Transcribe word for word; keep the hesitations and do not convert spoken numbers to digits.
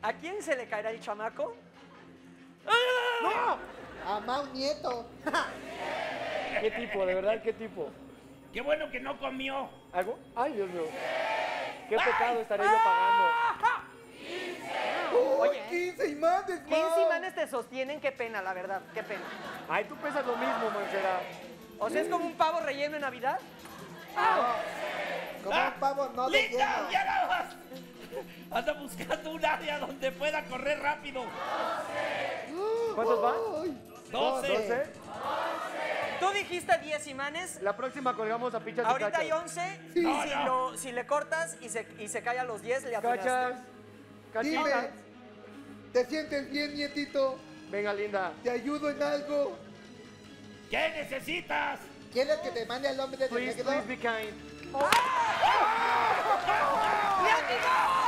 ¿A quién se le caerá el chamaco? ¡No! A Mau Nieto. ¿Qué tipo, de verdad, qué tipo? ¡Qué bueno que no comió! ¿Algo? Ay, Dios mío. ¿Qué pecado estaré yo pagando? Oye, quince imanes, Mau. quince imanes te sostienen, qué pena, la verdad, qué pena. Ay, tú pesas lo mismo, Montserrat. O sea, es como un pavo relleno en Navidad. Como un pavo no de ¡Linda! lleno. ¡Ya nada más! Anda buscando un área donde pueda correr rápido. ¿Cuántos van? Ay, doce. ¿doce? Tú dijiste diez imanes. La próxima colgamos a pichas y Ahorita cachas. hay once. Sí. Y No, si, no. Lo, si le cortas y se, y se cae a los diez, le atinaste. Cachas. Dime, Cachitas. ¿te sientes bien, nietito? Venga, linda. ¿Te ayudo en algo? ¿Qué necesitas? ¿Quieres que te mande al hombre de Please, negro? please be kind. ¡Le atinó!